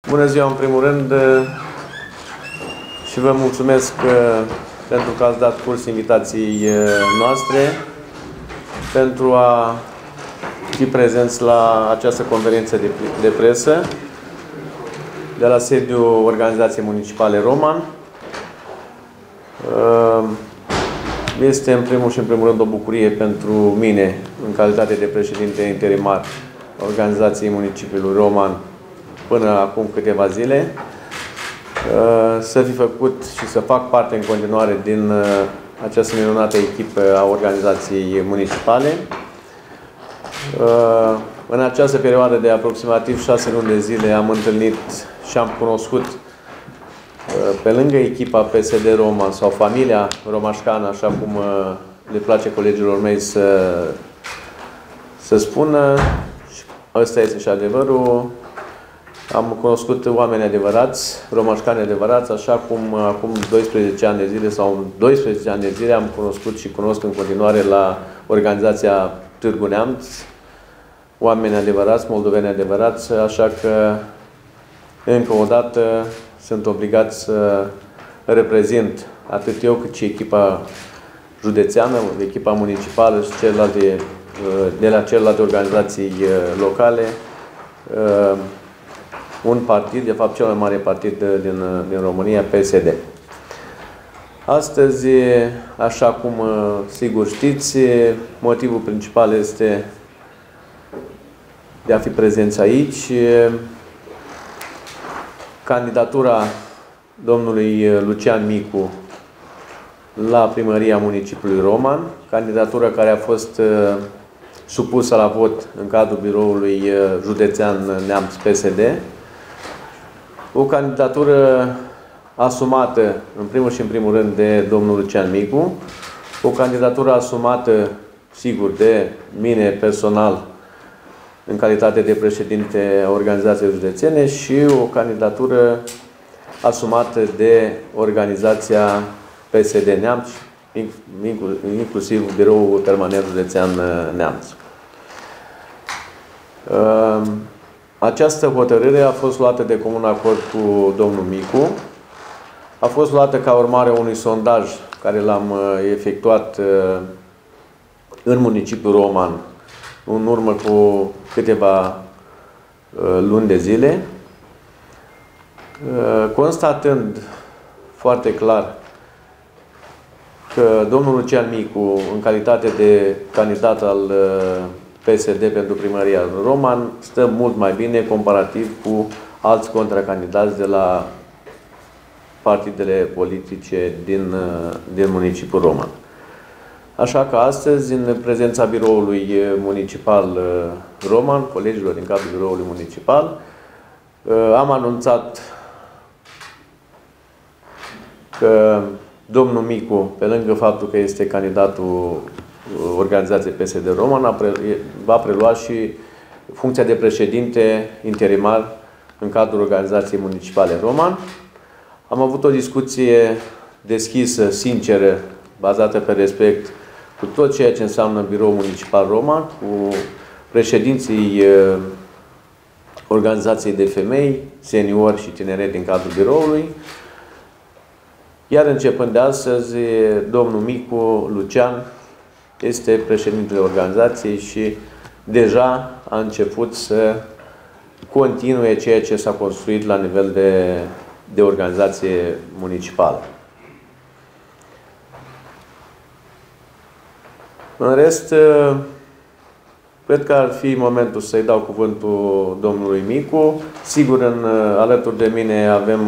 Bună ziua, în primul rând, și vă mulțumesc pentru că ați dat curs invitației noastre pentru a fi prezenți la această conferință de presă de la sediul Organizației Municipale Roman. Este în primul rând o bucurie pentru mine, în calitate de președinte interimar Organizației Municipiului Roman până acum câteva zile, să fi făcut și să fac parte în continuare din această minunată echipă a organizației municipale. În această perioadă de aproximativ 6 luni de zile am întâlnit și am cunoscut, pe lângă echipa PSD Roman sau familia romașcană, așa cum le place colegilor mei să spună, ăsta este și adevărul, am cunoscut oameni adevărați, romașcani adevărați, așa cum acum 12 ani de zile sau 12 ani de zile am cunoscut și cunosc în continuare la organizația Târgu Neamț, oameni adevărați, moldoveni adevărați, așa că încă o dată sunt obligat să reprezint atât eu cât și echipa județeană, echipa municipală și de la celelalte organizații locale, un partid, de fapt cel mai mare partid din România, PSD. Astăzi, așa cum sigur știți, motivul principal este de a fi prezenți aici. Candidatura domnului Lucian Micu la primăria municipiului Roman, candidatură care a fost supusă la vot în cadrul biroului județean Neamț PSD. O candidatură asumată, în primul și în primul rând, de domnul Lucian Micu, o candidatură asumată, sigur, de mine personal, în calitate de președinte a organizației județene, și o candidatură asumată de organizația PSD Neamț, inclusiv biroul permanent județean Neamț. Această hotărâre a fost luată de comun acord cu domnul Micu. A fost luată ca urmare a unui sondaj care l-am efectuat în municipiul Roman în urmă cu câteva luni de zile, constatând foarte clar că domnul Lucian Micu, în calitate de candidat al PSD pentru primăria Roman, stă mult mai bine comparativ cu alți contracandidați de la partidele politice din municipiul Roman. Așa că astăzi, în prezența biroului municipal Roman, colegilor din cadrul biroului municipal, am anunțat că domnul Micu, pe lângă faptul că este candidatul organizației PSD Roman, va prelua și funcția de președinte interimar în cadrul organizației municipale Roman. Am avut o discuție deschisă, sinceră, bazată pe respect, cu tot ceea ce înseamnă biroul municipal Roman, cu președinții organizației de femei, seniori și tineret din cadrul biroului. Iar începând de astăzi, domnul Micu Lucian este președintele organizației și deja a început să continue ceea ce s-a construit la nivel de organizație municipală. În rest, cred că ar fi momentul să-i dau cuvântul domnului Micu. Sigur, alături de mine avem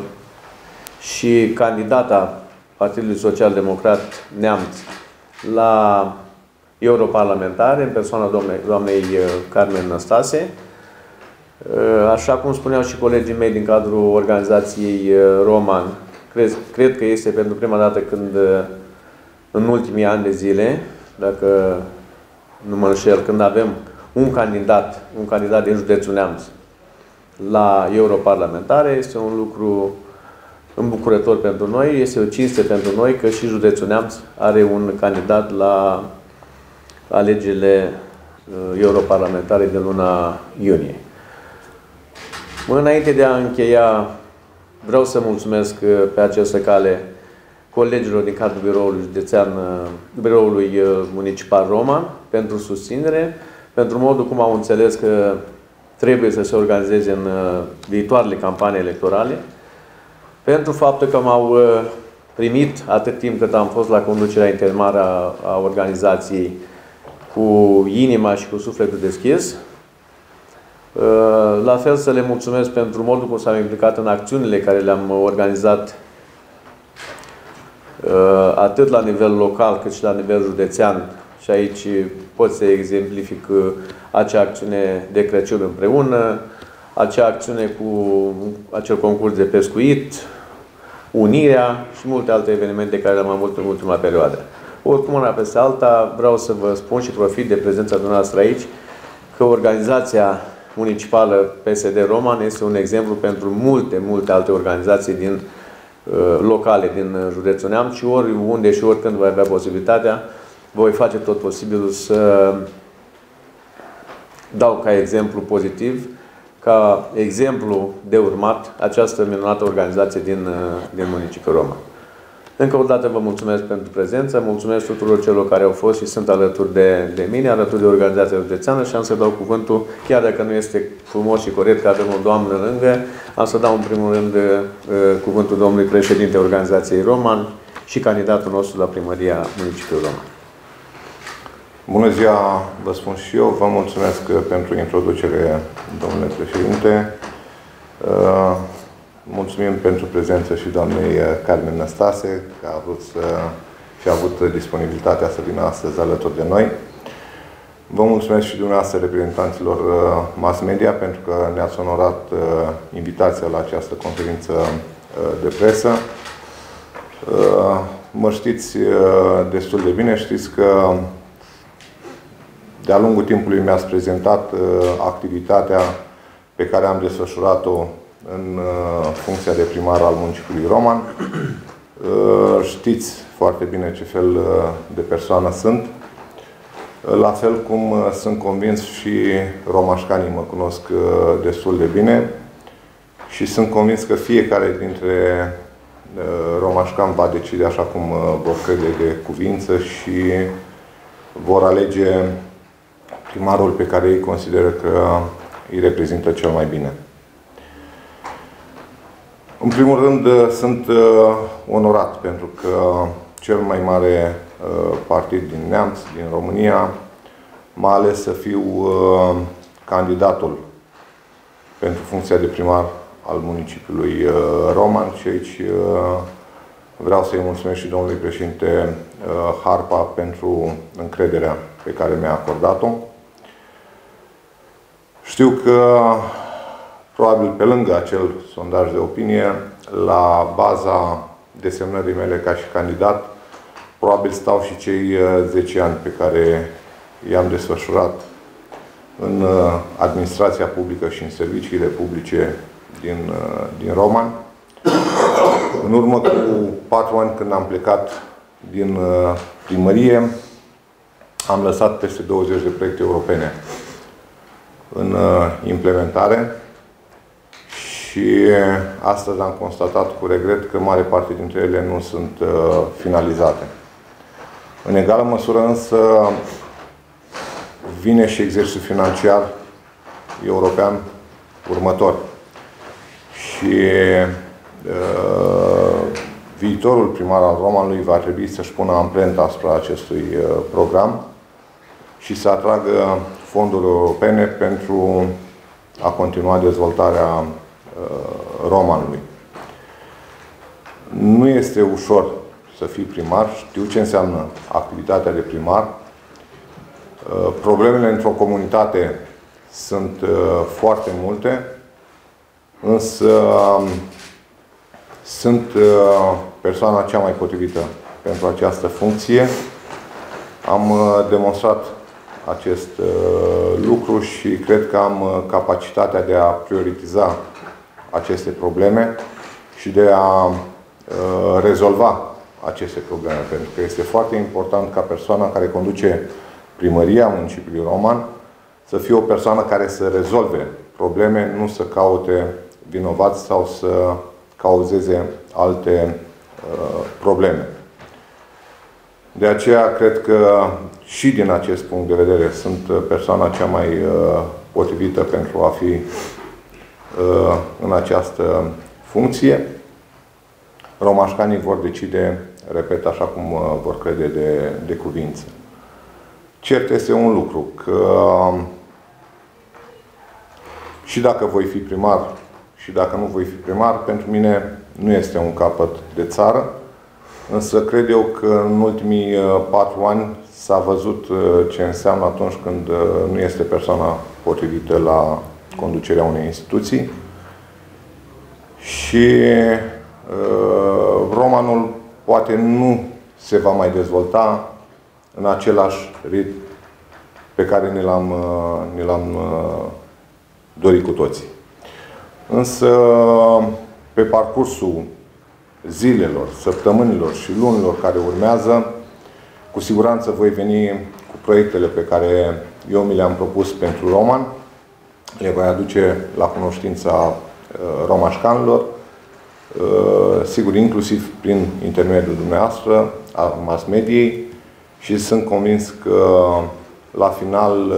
și candidata Partidului Social Democrat Neamț la europarlamentare, în persoana doamnei Carmen Năstase. Așa cum spuneau și colegii mei din cadrul organizației Roman, cred că este pentru prima dată când, în ultimii ani de zile, dacă nu mă înșel, când avem un candidat din județul Neamț la europarlamentare, este un lucru îmbucurător pentru noi, este o cinste pentru noi că și județul Neamț are un candidat la alegerile europarlamentare de luna iunie. Înainte de a încheia, vreau să mulțumesc pe această cale colegilor din cadrul biroului județean, biroului municipal Roman pentru susținere, pentru modul cum au înțeles că trebuie să se organizeze în viitoarele campanii electorale, pentru faptul că m-au primit atât timp cât am fost la conducerea intermară a organizației cu inima și cu sufletul deschis. La fel să le mulțumesc pentru modul cum s-au implicat în acțiunile care le-am organizat atât la nivel local cât și la nivel județean. Și aici pot să exemplific acea acțiune de Crăciun împreună, acea acțiune cu acel concurs de pescuit, unirea și multe alte evenimente care le-am avut în ultima perioadă. Oricum, una peste alta, vreau să vă spun și profit de prezența dumneavoastră aici că organizația municipală PSD Roman este un exemplu pentru multe alte organizații din locale din județul Neamț și oriunde și oricând voi avea posibilitatea, voi face tot posibilul să dau ca exemplu pozitiv, ca exemplu de urmat această minunată organizație din municipiul Roman. Încă o dată vă mulțumesc pentru prezență, mulțumesc tuturor celor care au fost și sunt alături de mine, alături de organizația județeană și am să dau cuvântul, chiar dacă nu este frumos și corect că avem o doamnă lângă, am să dau în primul rând cuvântul domnului președinte organizației Roman și candidatul nostru la primăria municipiului Roman. Bună ziua, vă spun și eu, vă mulțumesc pentru introducere, domnule președinte. Mulțumim pentru prezență și doamnei Carmen Năstase, că a vrut și a avut disponibilitatea să vină astăzi alături de noi. Vă mulțumesc și dumneavoastră, reprezentanților mass media, pentru că ne-ați onorat invitația la această conferință de presă. Mă știți destul de bine, știți că de-a lungul timpului mi-ați prezentat activitatea pe care am desfășurat-o în funcția de primar al municipiului Roman. Știți foarte bine ce fel de persoană sunt. La fel cum sunt convins și romașcanii mă cunosc destul de bine și sunt convins că fiecare dintre romașcani va decide așa cum vor crede de cuvință și vor alege primarul pe care ei consideră că îi reprezintă cel mai bine. În primul rând, sunt onorat pentru că cel mai mare partid din Neamț, din România, m-a ales să fiu candidatul pentru funcția de primar al municipiului Roman și aici vreau să-i mulțumesc și domnului președinte Harpa pentru încrederea pe care mi-a acordat-o. Știu că probabil pe lângă acel sondaj de opinie, la baza desemnării mele ca și candidat, probabil stau și cei 10 ani pe care i-am desfășurat în administrația publică și în serviciile publice din Roman. În urmă cu 4 ani, când am plecat din primărie, am lăsat peste 20 de proiecte europene în implementare. Și astăzi am constatat cu regret că mare parte dintre ele nu sunt finalizate. În egală măsură însă vine și exercițiul financiar european următor. Și viitorul primar al Romanului va trebui să-și pună amprenta asupra acestui program și să atragă fonduri europene pentru a continua dezvoltarea Romanului. Nu este ușor să fii primar, știu ce înseamnă activitatea de primar. Problemele într-o comunitate sunt foarte multe, însă sunt persoana cea mai potrivită pentru această funcție. Am demonstrat acest lucru și cred că am capacitatea de a prioritiza aceste probleme și de a rezolva aceste probleme. Pentru că este foarte important ca persoana care conduce primăria municipiului Roman să fie o persoană care să rezolve probleme, nu să caute vinovați sau să cauzeze alte probleme. De aceea, cred că și din acest punct de vedere sunt persoana cea mai potrivită pentru a fi în această funcție. Romașcanii vor decide, repet, așa cum vor crede de cuvință. Cert este un lucru, că și dacă voi fi primar și dacă nu voi fi primar, pentru mine nu este un capăt de țară, însă cred eu că în ultimii 4 ani s-a văzut ce înseamnă atunci când nu este persoana potrivită la conducerea unei instituții și romanul poate nu se va mai dezvolta în același ritm pe care ne l-am dorit cu toții. Însă, pe parcursul zilelor, săptămânilor și lunilor care urmează, cu siguranță voi veni cu proiectele pe care eu mi le-am propus pentru roman. Le voi aduce la cunoștința romașcanilor, sigur, inclusiv prin intermediul dumneavoastră, a mass mediei, și sunt convins că la final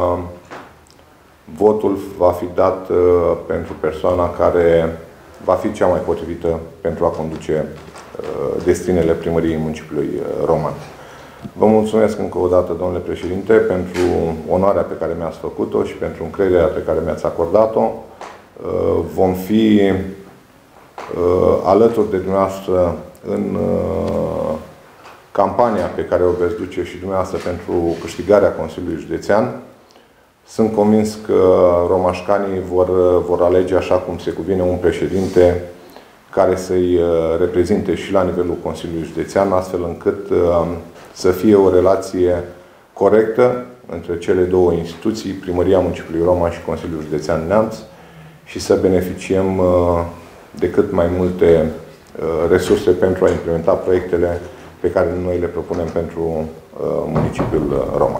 votul va fi dat pentru persoana care va fi cea mai potrivită pentru a conduce destinele primăriei municipiului Roman. Vă mulțumesc încă o dată, domnule președinte, pentru onoarea pe care mi-ați făcut-o și pentru încrederea pe care mi-ați acordat-o. Vom fi alături de dumneavoastră în campania pe care o veți duce și dumneavoastră pentru câștigarea Consiliului Județean. Sunt convins că romașcanii vor alege, așa cum se cuvine, un președinte care să-i reprezinte și la nivelul Consiliului Județean, astfel încât să fie o relație corectă între cele două instituții, Primăria Municipiului Roman și Consiliul Județean Neamț, și să beneficiem de cât mai multe resurse pentru a implementa proiectele pe care noi le propunem pentru municipiul Roman.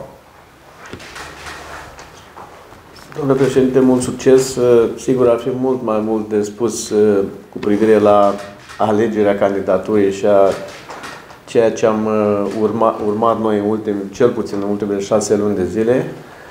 Domnule președinte, mult succes. Sigur, ar fi mult mai mult de spus cu privire la alegerea candidaturii și a ceea ce am urmat noi, cel puțin în ultimele 6 luni de zile.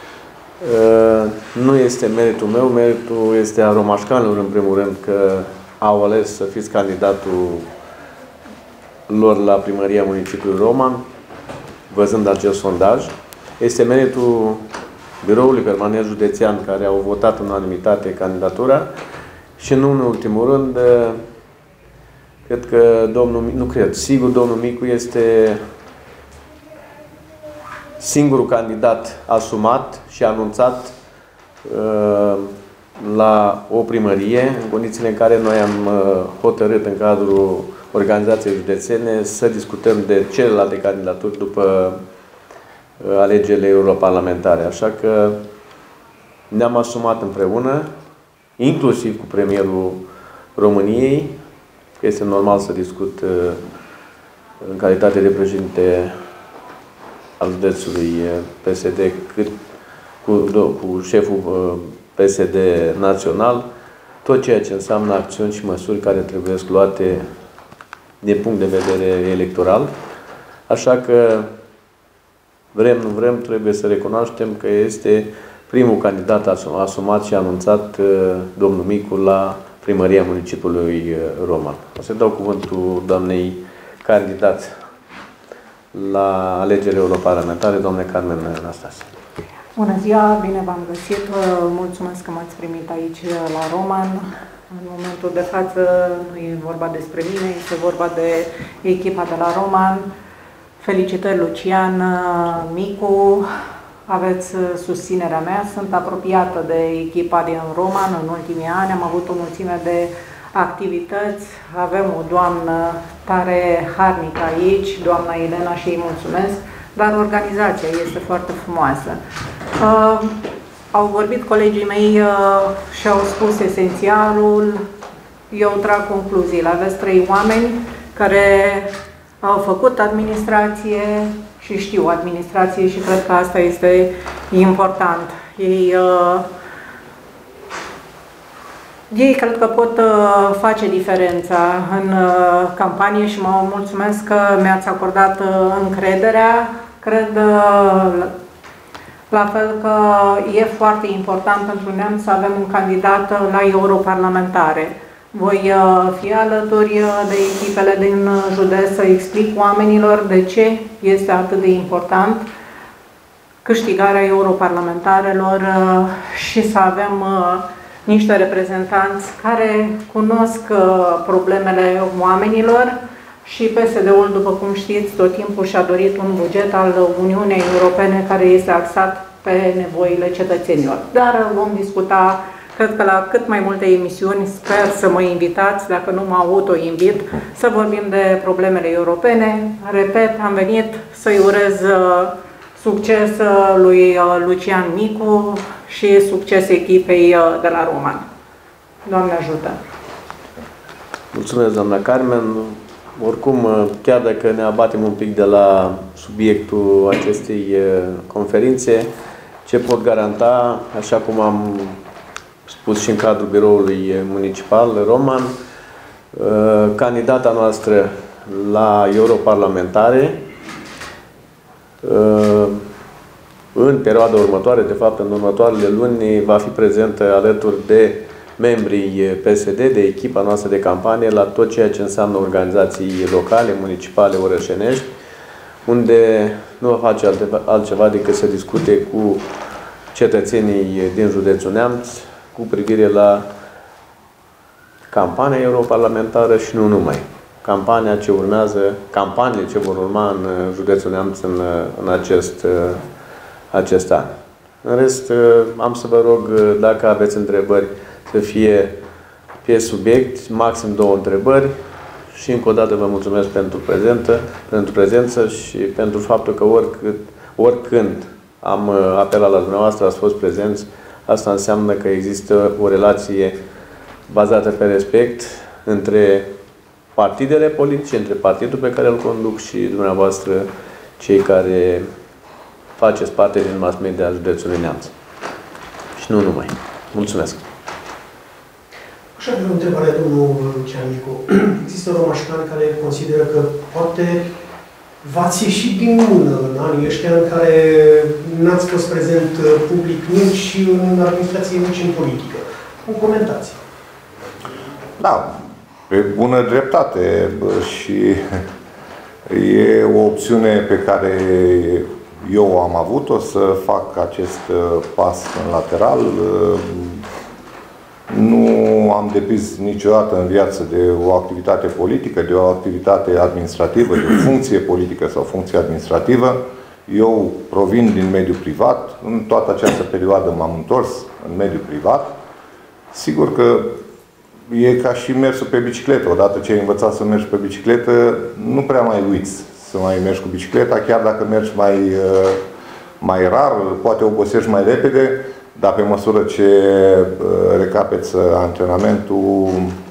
Nu este meritul meu, meritul este a romașcanilor, în primul rând, că au ales să fiți candidatul lor la Primăria Municipiului Roman, văzând acest sondaj. Este meritul Biroului Permanent Județean, care au votat în unanimitate candidatura, și nu în ultimul rând, cred că sigur, domnul Micu este singurul candidat asumat și anunțat la o primărie, în condițiile în care noi am hotărât în cadrul organizației județene să discutăm de celelalte candidaturi după alegerile europarlamentare. Așa că ne-am asumat împreună, inclusiv cu premierul României, că este normal să discut în calitate de președinte al județului PSD, cât cu șeful PSD național, tot ceea ce înseamnă acțiuni și măsuri care trebuie luate din punct de vedere electoral. Așa că vrem, nu vrem, trebuie să recunoaștem că este primul candidat asumat și anunțat domnul Micu la Primăria Municipiului Roman. O să dau cuvântul doamnei candidat la alegerile europarlamentare, doamne Carmen Năstase. Bună ziua, bine v-am găsit. Mulțumesc că m-ați primit aici la Roman. În momentul de față nu e vorba despre mine, este vorba de echipa de la Roman. Felicitări, Lucian Micu, aveți susținerea mea. Sunt apropiată de echipa din Roman în ultimii ani, am avut o mulțime de activități. Avem o doamnă tare harnică aici, doamna Elena, și îi mulțumesc, dar organizația este foarte frumoasă. Au vorbit colegii mei și au spus esențialul, eu trag concluziile. Aveți 3 oameni care au făcut administrație și știu administrație și cred că asta este important. Ei Ei cred că pot face diferența în campanie și mă mulțumesc că mi-ați acordat încrederea. Cred la fel că e foarte important pentru Neamț să avem un candidat la europarlamentare. Voi fi alături de echipele din județ să explic oamenilor de ce este atât de important câștigarea europarlamentarelor și să avem niște reprezentanți care cunosc problemele oamenilor și PSD-ul, după cum știți, tot timpul și-a dorit un buget al Uniunii Europene care este axat pe nevoile cetățenilor. Dar vom discuta, cred că la cât mai multe emisiuni, sper să mă invitați, dacă nu mă auto-invit, să vorbim de problemele europene. Repet, am venit să-i urez succes lui Lucian Micu și succes echipei de la Roman. Doamne ajută! Mulțumesc, doamna Carmen. Oricum, chiar dacă ne abatem un pic de la subiectul acestei conferințe, ce pot garanta, așa cum am spus și în cadrul biroului municipal Roman, candidata noastră la europarlamentare în perioada următoare, de fapt în următoarele luni, va fi prezentă alături de membrii PSD, de echipa noastră de campanie, la tot ceea ce înseamnă organizații locale, municipale, orășenești, unde nu va face altceva decât să discute cu cetățenii din județul Neamț cu privire la campania europarlamentară și nu numai. Campaniile ce vor urma în județul Neamț în acest an. În rest, am să vă rog, dacă aveți întrebări, să fie pe subiect, maxim 2 întrebări. Și încă o dată vă mulțumesc pentru prezență și pentru faptul că oricând am apelat la dumneavoastră, ați fost prezenți. Asta înseamnă că există o relație bazată pe respect între partidele politice, între partidul pe care îl conduc și dumneavoastră, cei care faceți parte din mass media a județului Neamț. Și nu numai. Mulțumesc! Așa avem o întrebare, domnul Lucian Micu. Există romașcani care consideră că poate v-ați ieșit din mână în anii ăștia în care n-ați fost prezent public nici în administrație, nici în politică. Cum comentați? Da, pe bună dreptate și e o opțiune pe care eu am avut-o să fac acest pas în lateral. Nu am depins niciodată în viață de o activitate politică, de o activitate administrativă, de o funcție politică sau funcție administrativă. Eu provin din mediul privat. În toată această perioadă m-am întors în mediul privat. Sigur că e ca și mersul pe bicicletă. Odată ce ai învățat să mergi pe bicicletă, nu prea mai uiți să mai mergi cu bicicleta, chiar dacă mergi mai rar, poate obosești mai repede, dar pe măsură ce recapeți antrenamentul,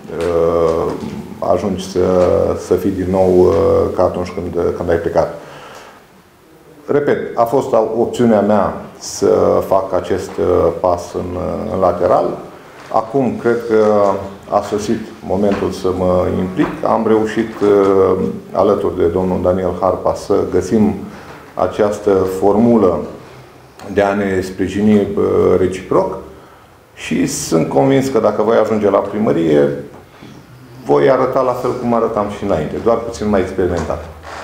ajungi să fii din nou ca atunci când ai plecat. Repet, a fost opțiunea mea să fac acest pas în lateral. Acum cred că a sosit momentul să mă implic. Am reușit alături de domnul Daniel Harpa să găsim această formulă de a ne sprijini reciproc și sunt convins că dacă voi ajunge la primărie, voi arăta la fel cum arătam și înainte, doar puțin mai experimentat.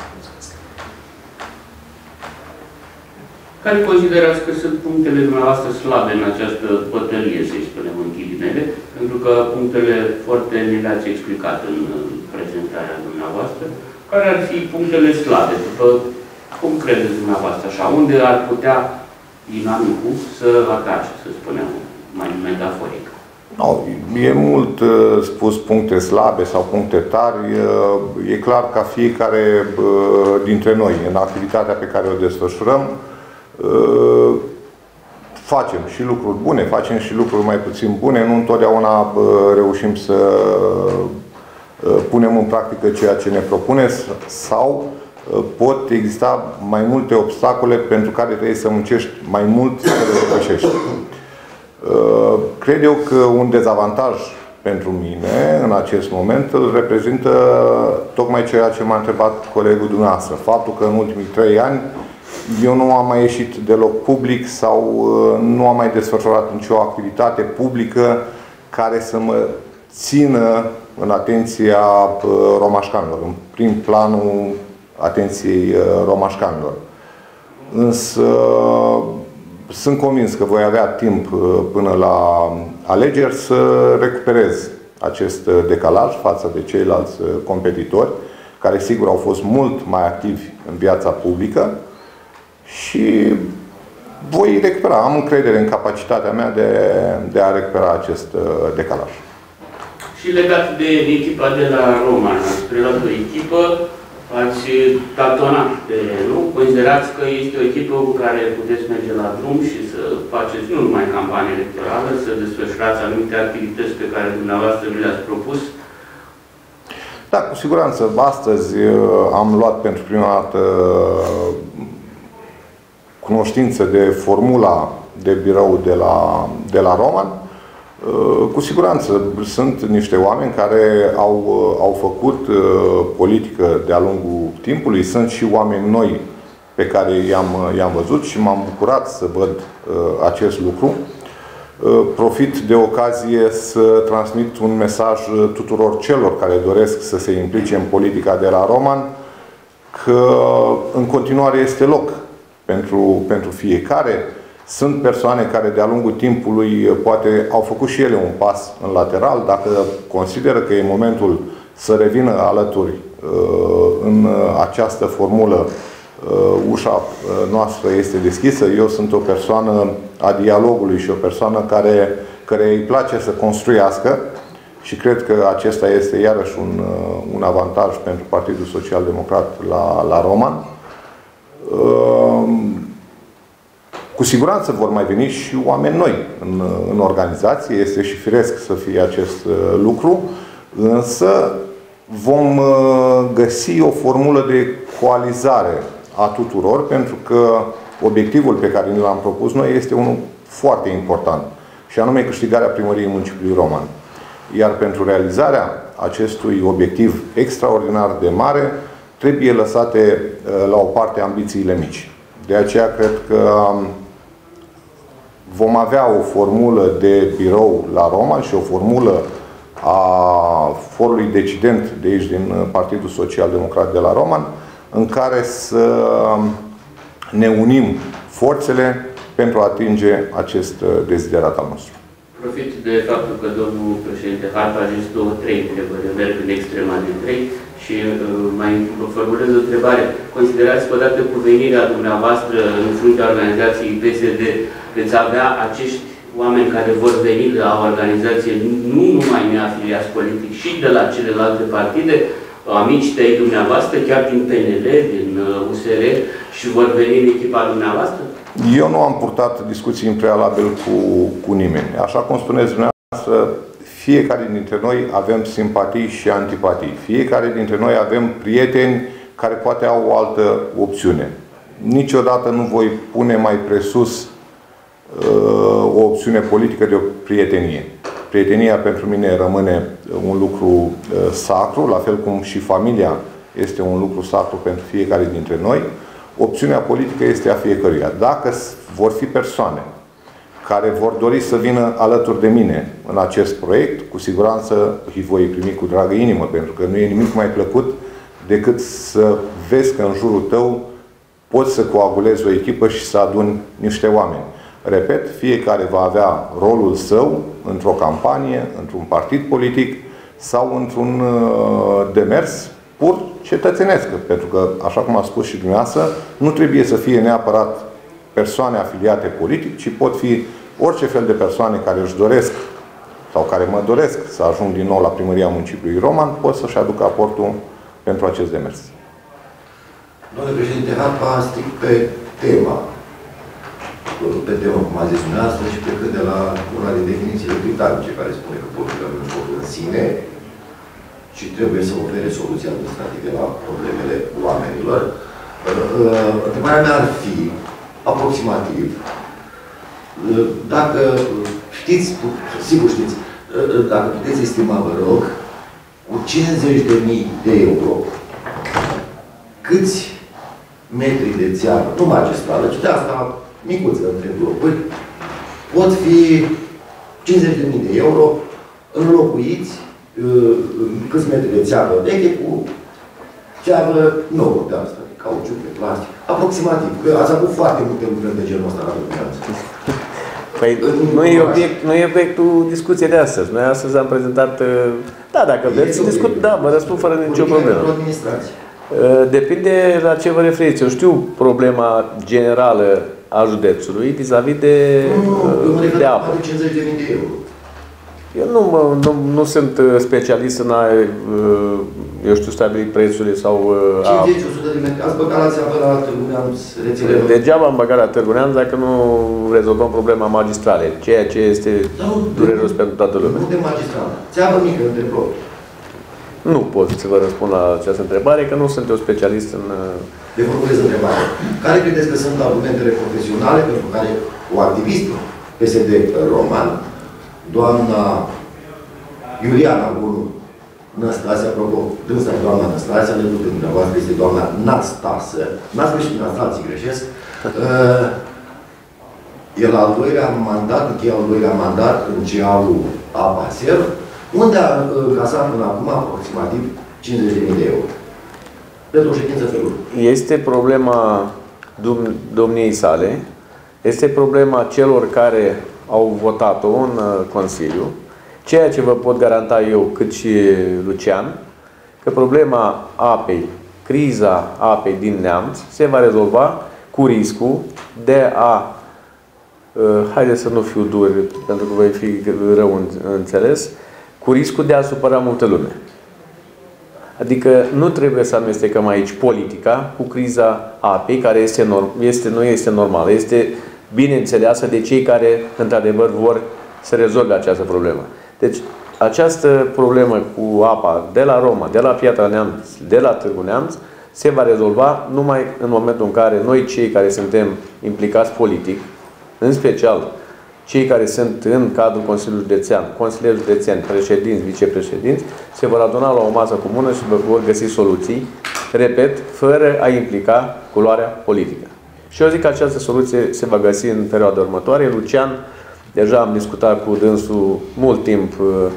Care considerați că sunt punctele dumneavoastră slabe în această bătălie, să-i spunem în ghilimele, pentru că punctele foarte ne le-ați explicat în prezentarea dumneavoastră. Care ar fi punctele slabe? După cum credeți dumneavoastră așa? Unde ar putea dinamicul să atace, să spunem, mai metaforic? No, e mult spus puncte slabe sau puncte tari. E clar ca fiecare dintre noi, în activitatea pe care o desfășurăm, facem și lucruri bune, facem și lucruri mai puțin bune. Nu întotdeauna reușim să punem în practică ceea ce ne propune sau pot exista mai multe obstacole pentru care trebuie să muncești mai mult să le depășești. Cred eu că un dezavantaj pentru mine, în acest moment, îl reprezintă tocmai ceea ce m-a întrebat colegul dumneavoastră. Faptul că în ultimii 3 ani eu nu am mai ieșit deloc public sau nu am mai desfășurat nicio activitate publică care să mă țină în atenția romașcanilor, în prim planul atenției romașcanilor. Însă sunt convins că voi avea timp până la alegeri să recuperez acest decalaj față de ceilalți competitori, care sigur au fost mult mai activi în viața publică, și voi recupera. Am încredere în capacitatea mea de a recupera acest decalaj. Și legat de echipa de la Roman, ați preluat o echipă, ați tatonat terenul, considerați că este o echipă cu care puteți merge la drum și să faceți nu numai campanie electorală, să desfășurați anumite activități pe care dumneavoastră vi le-ați propus? Da, cu siguranță. Astăzi am luat pentru prima dată cunoștință de formula de birou de la Roman. Cu siguranță sunt niște oameni care au făcut politică de-a lungul timpului. Sunt și oameni noi pe care i-am văzut și m-am bucurat să văd acest lucru. Profit de ocazie să transmit un mesaj tuturor celor care doresc să se implice în politica de la Roman, că în continuare este loc pentru fiecare. Sunt persoane care de-a lungul timpului poate au făcut și ele un pas în lateral. Dacă consideră că e momentul să revină alături în această formulă, ușa noastră este deschisă. Eu sunt o persoană a dialogului și o persoană care îi place să construiască și cred că acesta este iarăși un avantaj pentru Partidul Social Democrat la Roman. Cu siguranță vor mai veni și oameni noi în organizație, este și firesc să fie acest lucru, însă vom găsi o formulă de coalizare a tuturor, pentru că obiectivul pe care ni l-am propus noi este unul foarte important, și anume câștigarea primăriei municipiului Roman. Iar pentru realizarea acestui obiectiv extraordinar de mare, trebuie lăsate la o parte ambițiile mici. De aceea cred că vom avea o formulă de birou la Roman și o formulă a forului decident de aici, din Partidul Social Democrat de la Roman, în care să ne unim forțele pentru a atinge acest deziderat al nostru. Profit de faptul că domnul președinte Harpa a zis 2-3 întrebări, merg în extrema de 3 și mai formulez o întrebare. Considerați că odată cu venirea dumneavoastră în fruntea organizației PSD veți avea acești oameni care vor veni la o organizație nu numai neafiliați politic, și de la celelalte partide, amici tăi dumneavoastră, chiar din PNL, din USR, și vor veni în echipa dumneavoastră? Eu nu am purtat discuții în prealabil cu nimeni. Așa cum spuneți dumneavoastră, fiecare dintre noi avem simpatii și antipatii. Fiecare dintre noi avem prieteni care poate au o altă opțiune. Niciodată nu voi pune mai presus o opțiune politică de o prietenie. Prietenia pentru mine rămâne un lucru sacru, la fel cum și familia este un lucru sacru pentru fiecare dintre noi. Opțiunea politică este a fiecăruia. Dacă vor fi persoane care vor dori să vină alături de mine în acest proiect, cu siguranță îi voi primi cu dragă inimă, pentru că nu e nimic mai plăcut decât să vezi că în jurul tău poți să coagulezi o echipă și să aduni niște oameni. Repet, fiecare va avea rolul său într-o campanie, într-un partid politic sau într-un demers pur cetățenesc. Pentru că, așa cum a spus și dumneavoastră, nu trebuie să fie neapărat persoane afiliate politic, ci pot fi orice fel de persoane care își doresc sau care mă doresc să ajung din nou la primăria municipiului Roman, pot să-și aducă aportul pentru acest demers. Domnule președinte Harpa, strict pe tema, cum a zis dumneavoastră, și plecând de la una din definițiile britanice, care spune că politica nu este în sine, și trebuie să ofere soluții administrative la problemele oamenilor. Întrebarea mea ar fi, aproximativ, dacă știți, sigur știți, dacă puteți estima, vă rog, cu 50.000 de euro, câți metri de țeavă, nu magistrală, ci de asta micuță între blocuri, pot fi 50.000 de euro înlocuiți câți metri de țeavă veche cu țeavă nouă de asta, de cauciuc, de plastic, aproximativ, că ați avut foarte multe lucrări de genul ăsta la Dumnezeu. Păi nu e obiectul discuției de astăzi. Noi astăzi am prezentat, da, dacă vreți să discut, da, vă răspund fără nicio problemă. Depinde la ce vă referiți. Eu știu problema generală a județului vis-a-vis de apă. Eu nu sunt specialist în a, eu știu, stabilit prețurile sau... 50-100 de metri. Ați băgat la țeavă la Târgu Neamț rețelele? Degeaba am băgat la Târgu Neamț dacă nu rezolvăm problema magistralei, ceea ce este dureros pentru toată lumea. Nu de magistrală. Țeavă mică între blocuri. Nu pot să vă răspund la această întrebare, că nu sunt eu specialist în... De formulez întrebare. Care credeți că sunt argumentele profesionale pentru care o activistă PSD Roman, doamna Iuliana Bunu Năstase, apropo, dânsa doamna Năstase, alături de dumneavoastră este doamna Nastasă, n-ați greșit, alții greșesc, el al doilea mandat, încheia al doilea mandat în CEA-ul APASER, unde a încasat până acum aproximativ 50.000 de euro. Pentru o ședință felul. Este problema domniei sale, este problema celor care au votat-o în Consiliu, ceea ce vă pot garanta eu, cât și Lucian, că problema apei, criza apei din Neamț, se va rezolva cu riscul de a, haideți să nu fiu dur, pentru că voi fi rău înțeles, cu riscul de a supăra multă lume. Adică nu trebuie să amestecăm aici politica cu criza apei, care nu este normală. Este bine înțeleasă de cei care, într-adevăr, vor să rezolve această problemă. Deci, această problemă cu apa de la Roma, de la Piatra Neamț, de la Târgu Neamț, se va rezolva numai în momentul în care noi, cei care suntem implicați politic, în special cei care sunt în cadrul Consiliului Județean, consilieri județeni, președinți, vicepreședinți, se vor aduna la o masă comună și vor găsi soluții, repet, fără a implica culoarea politică. Și eu zic că această soluție se va găsi în perioada următoare. Lucian, deja am discutat cu dânsul mult timp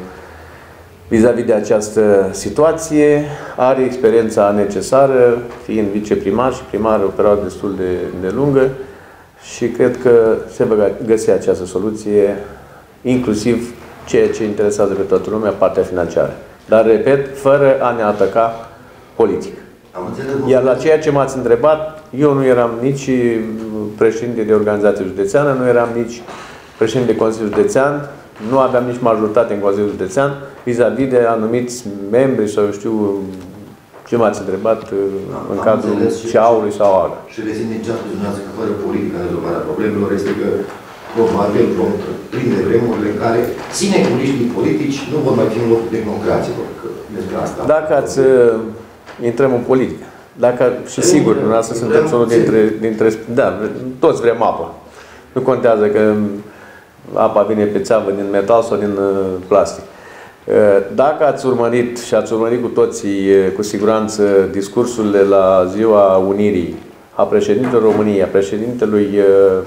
vis-a-vis de această situație, are experiența necesară, fiind viceprimar și primar o perioadă destul de lungă, și cred că se va găsi această soluție, inclusiv ceea ce interesează pe toată lumea, partea financiară. Dar, repet, fără a ne ataca politic. Iar la ceea ce m-ați întrebat, eu nu eram nici președinte de organizație județeană, nu eram nici președinte de Consiliul Județean, nu aveam nici majoritate în Consiliul Județean vis-a-vis de anumiți membri sau eu știu ce m-ați întrebat în cadrul CEA-ului sau AGA. Și rețin din ce ați spus dumneavoastră că fără politică rezolvarea problemelor este că probabil vom prinde vremurile în care sinecuriștii politici nu vor mai fi în locul democraților. Despre asta. Dacă intrăm în politică, și sigur, dumneavoastră sunteți unul dintre... Da, toți vrem apă. Nu contează că apa vine pe țeavă din metal sau din plastic. Dacă ați urmărit și ați urmărit cu toții, cu siguranță, discursurile la Ziua Unirii a președintelui României, a președintelui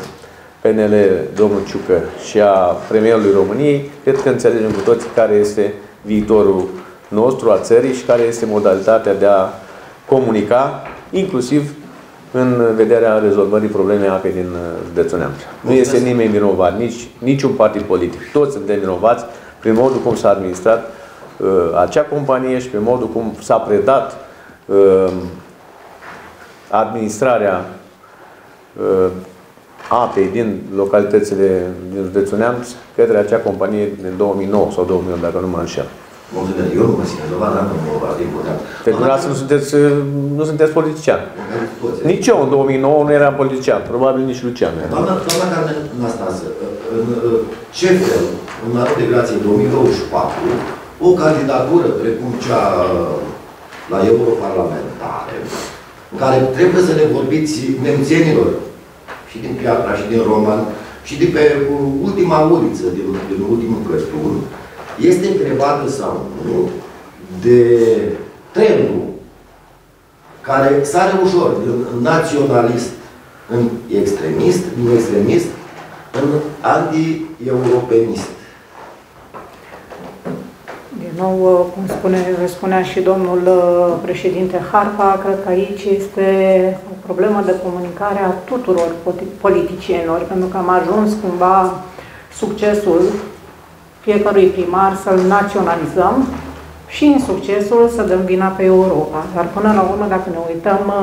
PNL, domnul Ciucă, și a premierului României, cred că înțelegem cu toții care este viitorul nostru, a țării, și care este modalitatea de a comunica, inclusiv în vederea rezolvării problemei apei din județul Neamț. Nu este nimeni vinovat, niciun partid politic. Toți suntem vinovați prin modul cum s-a administrat acea companie și prin modul cum s-a predat administrarea apei din localitățile din județul Neamț către acea companie din 2009 sau 2008, dacă nu mă înșel. Eu nu mă simt rezolvat, n-am promovat, e important. Pentru dumneavoastră nu sunteți politician. Nici eu în 2009 nu eram politician, probabil nici Lucian. Doamna Carmen Năstase, în ce fel, în anul de grație 2024, o candidatură precum cea la europarlamentare, în care trebuie să le vorbiți nemțenilor, și din Piatra, și din Roman, și de pe ultima uliță, din ultimul Căstun, este întrebată sau nu de trendul care sare ușor din naționalist în extremist, din extremist în anti-europenist. Din nou, cum spunea și domnul președinte Harpa, cred că aici este o problemă de comunicare a tuturor politicienilor, pentru că am ajuns cumva succesul fiecărui primar să-l naționalizăm și în succesul să dăm vina pe Europa. Dar până la urmă, dacă ne uităm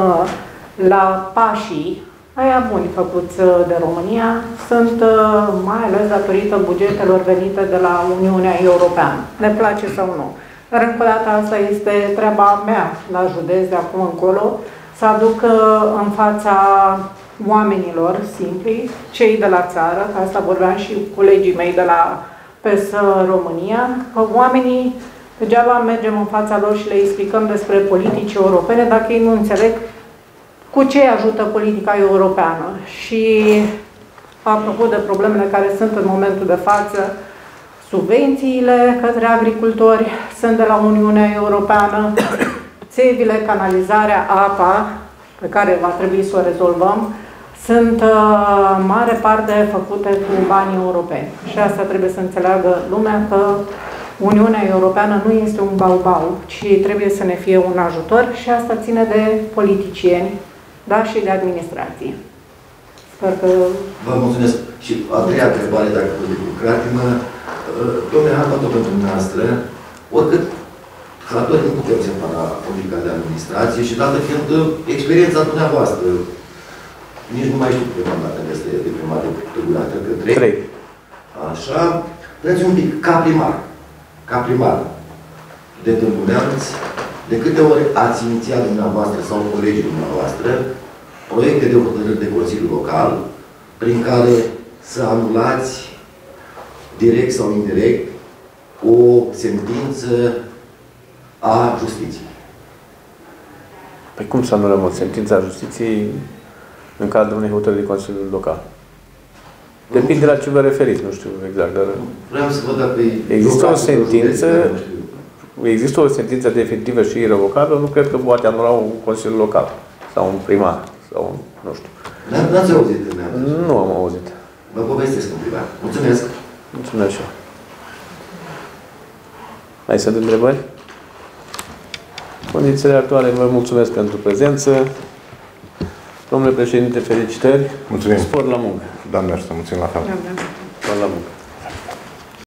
la pașii aia buni făcuți de România, sunt mai ales datorită bugetelor venite de la Uniunea Europeană. Ne place sau nu. Dar încă o dată asta este treaba mea la județ de acum încolo, să aduc în fața oamenilor simpli, cei de la țară, că asta vorbeam și colegii mei de la PES România, că oamenii degeaba mergem în fața lor și le explicăm despre politici europene dacă ei nu înțeleg cu ce ajută politica europeană. Și apropo de problemele care sunt în momentul de față, subvențiile către agricultori sunt de la Uniunea Europeană, țevile, canalizarea, apa, pe care va trebui să o rezolvăm, sunt mare parte făcute cu banii europeni. Și asta trebuie să înțeleagă lumea, că Uniunea Europeană nu este un bau-bau, ci trebuie să ne fie un ajutor și asta ține de politicieni, dar și de administrație. Sper că... Vă mulțumesc. Și a treia întrebare, dacă pot de Cratimă, domnule Harpa, tot pentru dumneavoastră, oricât Hatori nu putem separa politica de administrație și dată fiind experiența dumneavoastră, nici nu mai știu câte mandate este de primar de Târgu, cred că 3. Așa, vreți un pic, ca primar de Târgu Neamț, de câte ori ați inițiat dumneavoastră sau colegii dumneavoastră proiecte de hotărâri de Consiliu Local prin care să anulați direct sau indirect o sentință a justiției? Păi cum să anulăm o sentință a justiției în cadrul unei hotărâri de Consiliul Local? Depinde la ce vă referiți, nu știu exact, dar... Vreau să văd dacă există o sentință definitivă și irrevocabilă, nu cred că poate anula un Consiliu Local sau un primar sau un, nu știu. N-ați auzit? Nu am auzit. Vă povestesc în privat. Mulțumesc! Mulțumesc și eu. Mai sunt întrebări? Condițiile actuale, vă mulțumesc pentru prezență. Domnule președinte, felicitări. Mulțumim. Spor la muncă. Doamne ajută, mulțumim la fel.